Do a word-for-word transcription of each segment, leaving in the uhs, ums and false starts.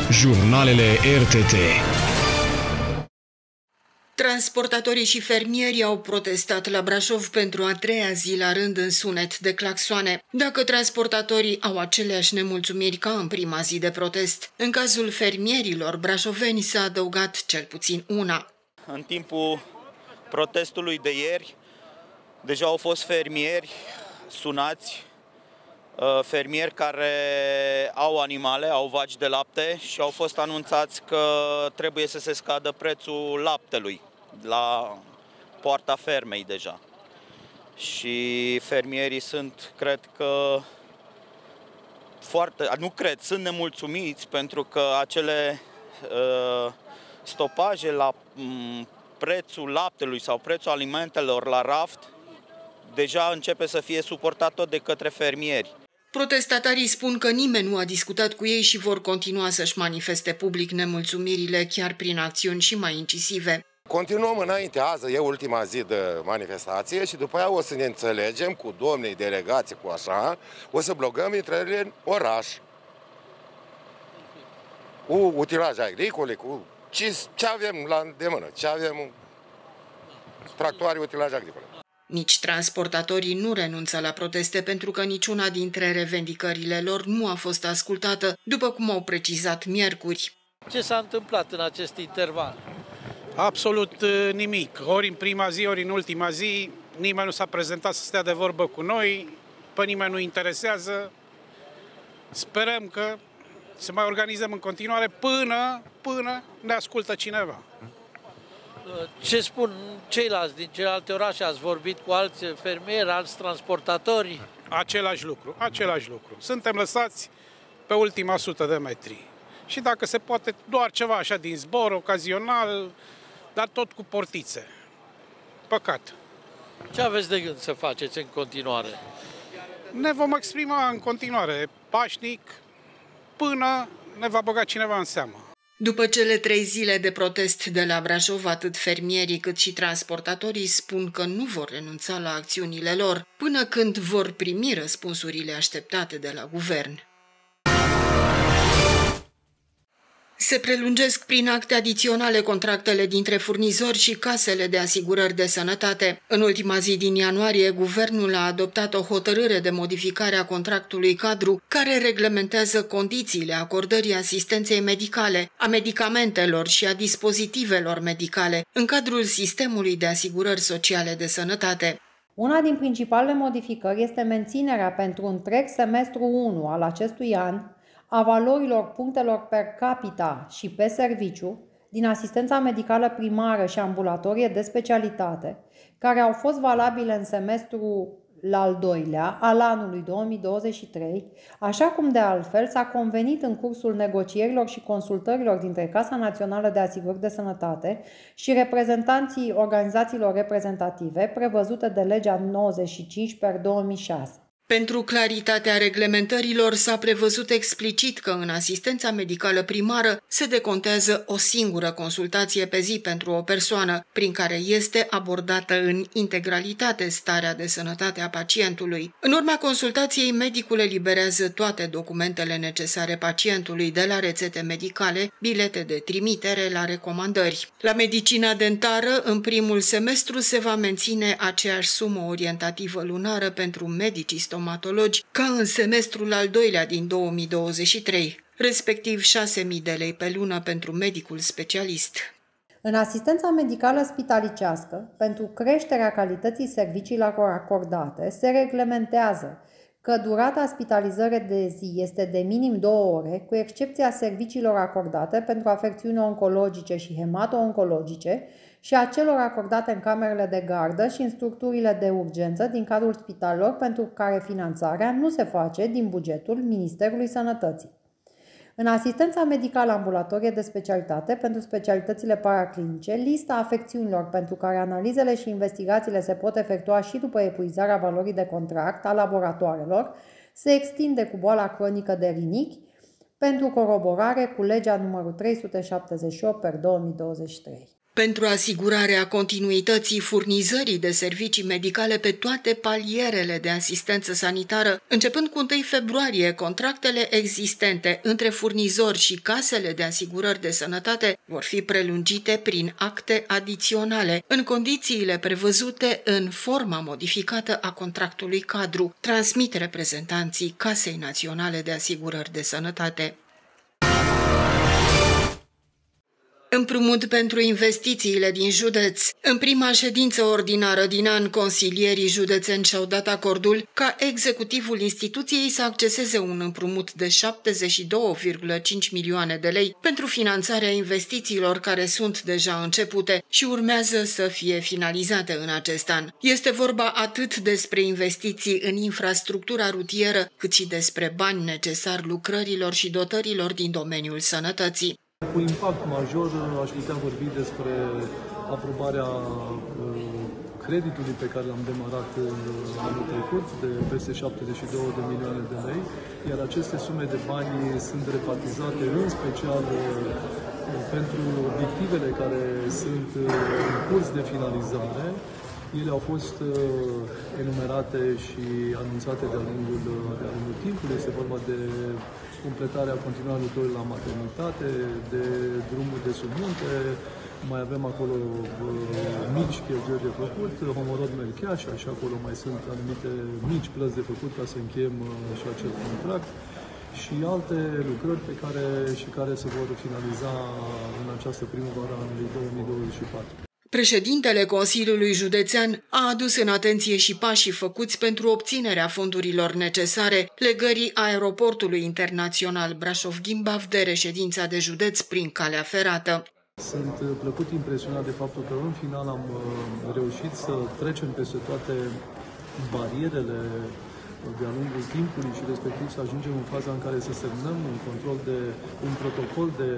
Jurnalele R T T. Transportatorii și fermierii au protestat la Brașov pentru a treia zi la rând în sunet de claxoane. Dacă transportatorii au aceleași nemulțumiri ca în prima zi de protest, în cazul fermierilor brașoveni s-a adăugat cel puțin una. În timpul protestului de ieri, deja au fost fermieri sunați, fermieri care au animale, au vaci de lapte și au fost anunțați că trebuie să se scadă prețul laptelui la poarta fermei deja. Și fermierii sunt, cred că, foarte, nu cred, sunt nemulțumiți pentru că acele uh, stopaje la um, prețul laptelui sau prețul alimentelor la raft deja începe să fie suportat tot de către fermieri. Protestatarii spun că nimeni nu a discutat cu ei și vor continua să-și manifeste public nemulțumirile chiar prin acțiuni și mai incisive. Continuăm înainte, azi e ultima zi de manifestație și după aia o să ne înțelegem cu domnii delegații, cu așa, o să blocăm intrările în oraș. Cu utilaje agricole, cu ce, ce avem la îndemână, ce avem tractoare, utilaje agricole. Nici transportatorii nu renunță la proteste pentru că niciuna dintre revendicările lor nu a fost ascultată, după cum au precizat miercuri. Ce s-a întâmplat în acest interval? Absolut nimic. Ori în prima zi, ori în ultima zi, nimeni nu s-a prezentat să stea de vorbă cu noi, pe nimeni nu interesează. Sperăm că să mai organizăm în continuare până, până ne ascultă cineva. Ce spun ceilalți din celelalte orașe? Ați vorbit cu alți fermieri, alți transportatori? Același lucru, același lucru. Suntem lăsați pe ultima sută de metri. Și dacă se poate, doar ceva așa din zbor, ocazional, dar tot cu portițe. Păcat. Ce aveți de gând să faceți în continuare? Ne vom exprima în continuare, pașnic, până ne va băga cineva în seamă. După cele trei zile de protest de la Brașov, atât fermierii cât și transportatorii spun că nu vor renunța la acțiunile lor până când vor primi răspunsurile așteptate de la guvern. Se prelungesc prin acte adiționale contractele dintre furnizori și casele de asigurări de sănătate. În ultima zi din ianuarie, guvernul a adoptat o hotărâre de modificare a contractului cadru care reglementează condițiile acordării asistenței medicale, a medicamentelor și a dispozitivelor medicale în cadrul sistemului de asigurări sociale de sănătate. Una din principalele modificări este menținerea pentru întreg semestru unu al acestui an a valorilor punctelor per capita și pe serviciu din asistența medicală primară și ambulatorie de specialitate, care au fost valabile în semestrul al doilea al anului două mii douăzeci și trei, așa cum de altfel s-a convenit în cursul negocierilor și consultărilor dintre Casa Națională de Asigurări de Sănătate și reprezentanții organizațiilor reprezentative prevăzute de legea nouăzeci și cinci pe două mii șase. Pentru claritatea reglementărilor s-a prevăzut explicit că în asistența medicală primară se decontează o singură consultație pe zi pentru o persoană, prin care este abordată în integralitate starea de sănătate a pacientului. În urma consultației, medicul eliberează toate documentele necesare pacientului, de la rețete medicale, bilete de trimitere la recomandări. La medicina dentară, în primul semestru se va menține aceeași sumă orientativă lunară pentru medicii stomatologi ca în semestrul al doilea din două mii douăzeci și trei, respectiv șase mii de lei pe lună pentru medicul specialist. În asistența medicală spitalicească, pentru creșterea calității serviciilor acordate, se reglementează că durata spitalizării de zi este de minim două ore, cu excepția serviciilor acordate pentru afecțiuni oncologice și hemato-oncologice și a celor acordate în camerele de gardă și în structurile de urgență din cadrul spitalelor, pentru care finanțarea nu se face din bugetul Ministerului Sănătății. În asistența medicală ambulatorie de specialitate pentru specialitățile paraclinice, lista afecțiunilor pentru care analizele și investigațiile se pot efectua și după epuizarea valorii de contract a laboratoarelor se extinde cu boala cronică de rinichi pentru coroborare cu legea numărul trei sute șaptezeci și opt pe două mii douăzeci și trei. pentru asigurarea continuității furnizării de servicii medicale pe toate palierele de asistență sanitară. Începând cu întâi februarie, contractele existente între furnizori și casele de asigurări de sănătate vor fi prelungite prin acte adiționale, în condițiile prevăzute în forma modificată a contractului cadru, transmit reprezentanții Casei Naționale de Asigurări de Sănătate. Împrumut pentru investițiile din județ. În prima ședință ordinară din an, consilierii județeni și-au dat acordul ca executivul instituției să acceseze un împrumut de șaptezeci și două virgulă cinci milioane de lei pentru finanțarea investițiilor care sunt deja începute și urmează să fie finalizate în acest an. Este vorba atât despre investiții în infrastructura rutieră, cât și despre bani necesari lucrărilor și dotărilor din domeniul sănătății. Cu impact major aș putea vorbi despre aprobarea creditului pe care l-am demarat anul trecut de peste șaptezeci și două de milioane de lei, iar aceste sume de bani sunt repartizate în special pentru obiectivele care sunt în curs de finalizare. Ele au fost enumerate și anunțate de-a lungul, de-a lungul timpului. Este vorba de completarea continuă a lucrării la maternitate, de drumuri de sub munte, mai avem acolo mici cheltuieli de făcut, Homorod Melcheaș, și acolo mai sunt anumite mici plăți de făcut ca să încheiem și acel contract și alte lucrări pe care și care se vor finaliza în această primăvară a anului două mii douăzeci și patru. Președintele Consiliului Județean a adus în atenție și pașii făcuți pentru obținerea fondurilor necesare legării aeroportului internațional Brașov-Gimbav de reședința de județ prin calea ferată. Sunt plăcut impresionat de faptul că în final am reușit să trecem peste toate barierele de-a lungul timpului și respectiv să ajungem în faza în care să semnăm un control de un protocol de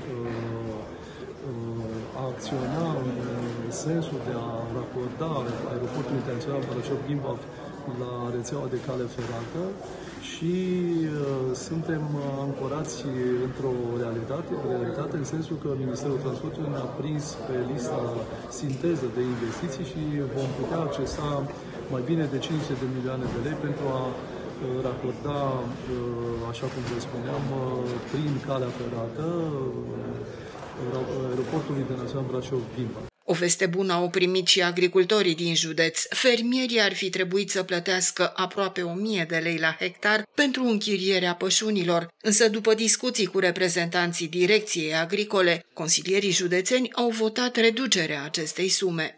a acționa în sensul de a racorda aeroportul internațional Brașov-Gimbav la rețeaua de cale ferată și uh, suntem ancorați într-o realitate, realitate în sensul că Ministerul Transportului ne-a prins pe lista sinteză de investiții și vom putea accesa mai bine de cinci sute de milioane de lei pentru a uh, racorda, uh, așa cum vă spuneam, uh, prin calea ferată uh, aeroportul internațional Brașov-Gimbav. O veste bună au primit și agricultorii din județ. Fermierii ar fi trebuit să plătească aproape o mie de lei la hectar pentru închirierea pășunilor, însă după discuții cu reprezentanții Direcției Agricole, consilierii județeni au votat reducerea acestei sume.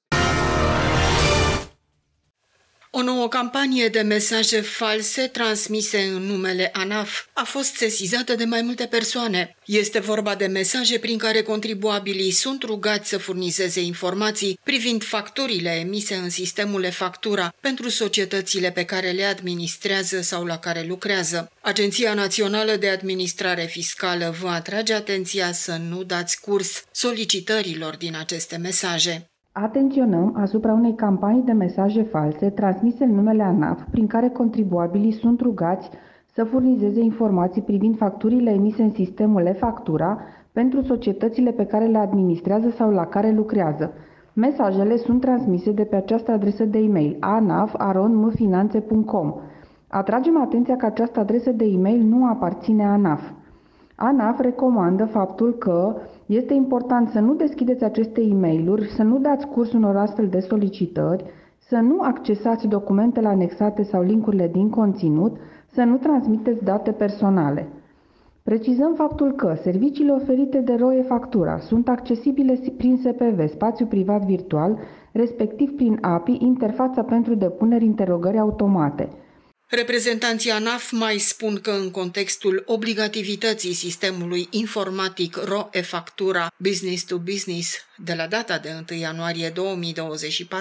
O nouă campanie de mesaje false transmise în numele ANAF a fost sesizată de mai multe persoane. Este vorba de mesaje prin care contribuabilii sunt rugați să furnizeze informații privind facturile emise în sistemul e-factura pentru societățile pe care le administrează sau la care lucrează. Agenția Națională de Administrare Fiscală vă atrage atenția să nu dați curs solicitărilor din aceste mesaje. Atenționăm asupra unei campanii de mesaje false transmise în numele ANAF, prin care contribuabilii sunt rugați să furnizeze informații privind facturile emise în sistemul e-factura pentru societățile pe care le administrează sau la care lucrează. Mesajele sunt transmise de pe această adresă de e-mail anaf arond m finanțe punct com. Atragem atenția că această adresă de e-mail nu aparține ANAF. ANAF recomandă faptul că este important să nu deschideți aceste e-mail-uri, să nu dați curs unor astfel de solicitări, să nu accesați documentele anexate sau linkurile din conținut, să nu transmiteți date personale. Precizăm faptul că serviciile oferite de R O E-Factura sunt accesibile prin S P V, spațiu privat virtual, respectiv prin A P I, interfața pentru depuneri interogări automate. Reprezentanții ANAF mai spun că în contextul obligativității sistemului informatic R O E-Factura Business to Business de la data de întâi ianuarie două mii douăzeci și patru,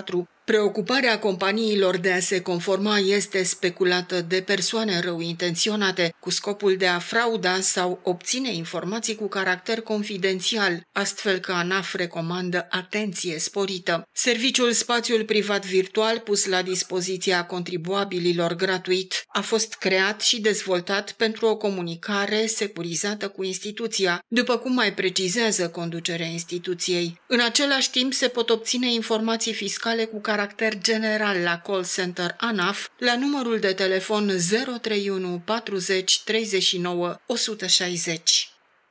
Preocuparea companiilor de a se conforma este speculată de persoane rău intenționate cu scopul de a frauda sau obține informații cu caracter confidențial, astfel că ANAF recomandă atenție sporită. Serviciul Spațiul Privat Virtual, pus la dispoziția contribuabililor gratuit, a fost creat și dezvoltat pentru o comunicare securizată cu instituția, după cum mai precizează conducerea instituției. În același timp, se pot obține informații fiscale cu caracter general la call center ANAF la numărul de telefon zero trei unu patruzeci treizeci și nouă o sută șaizeci.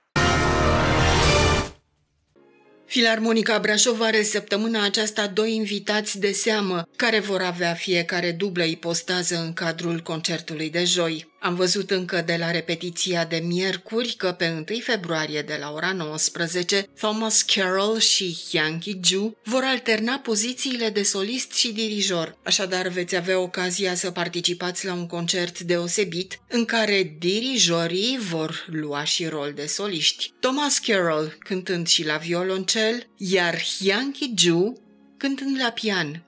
Filarmonica Brașov are săptămâna aceasta doi invitați de seamă, care vor avea fiecare dublă ipostază în cadrul concertului de joi. Am văzut încă de la repetiția de miercuri că pe întâi februarie de la ora nouăsprezece, Thomas Carroll și Yankee Ju vor alterna pozițiile de solist și dirijor. Așadar veți avea ocazia să participați la un concert deosebit în care dirijorii vor lua și rol de soliști. Thomas Carroll cântând și la violoncel, iar Yankee Ju cântând la pian.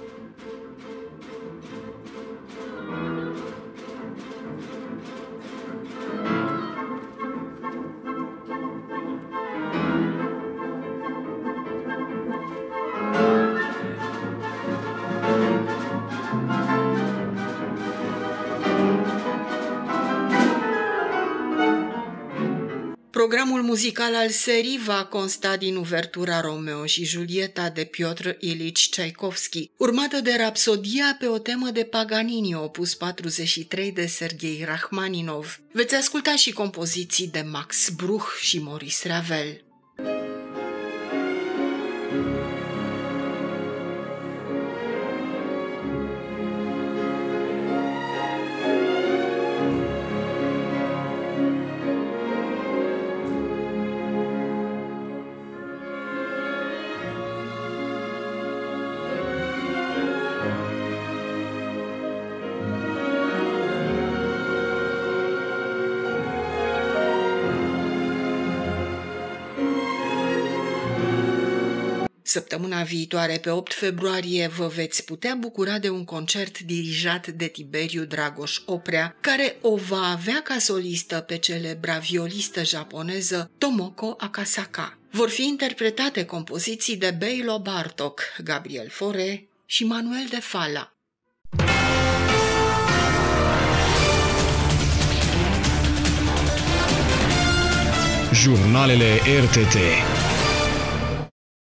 Programul muzical al serii va consta din uvertura Romeo și Julieta de Piotr Ilich Tchaikovsky, urmată de Rapsodia pe o temă de Paganini, opus patruzeci și trei de Serghei Rachmaninov. Veți asculta și compoziții de Max Bruch și Maurice Ravel. Săptămâna viitoare, pe opt februarie, vă veți putea bucura de un concert dirijat de Tiberiu Dragoș Oprea, care o va avea ca solistă pe celebra violistă japoneză Tomoko Akasaka. Vor fi interpretate compoziții de Belo Bartok, Gabriel Fauré și Manuel de Falla. Jurnalele R T T.